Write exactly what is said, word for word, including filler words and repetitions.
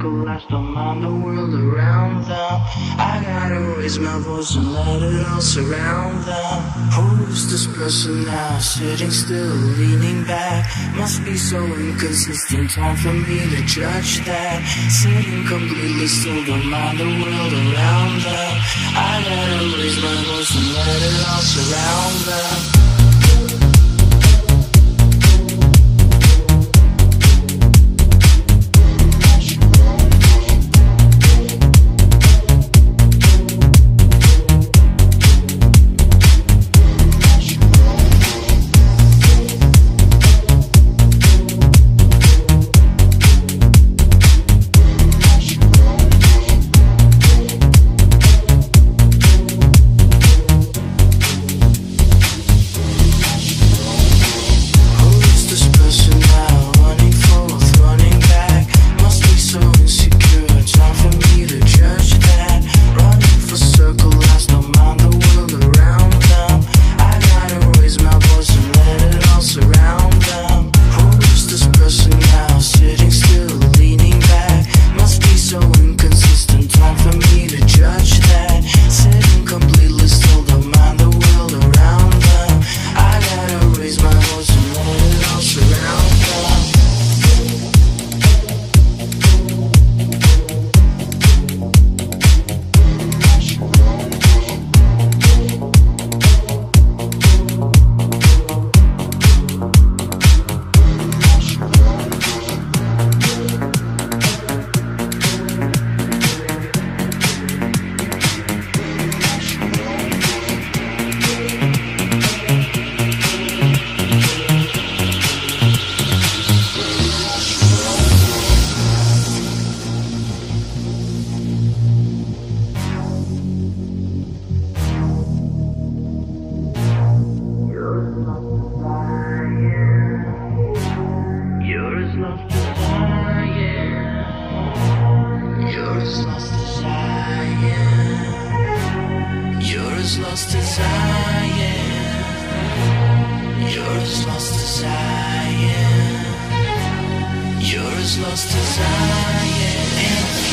circle, I still mind the world around them. I gotta raise my voice and let it all surround them. Who's this person now, sitting still, leaning back? Must be so inconsistent, time for me to judge that. Sitting completely still, don't mind the world around them. I gotta raise my voice and let it all surround them. Lost as I am. You're as lost as I am. You're as lost as I am.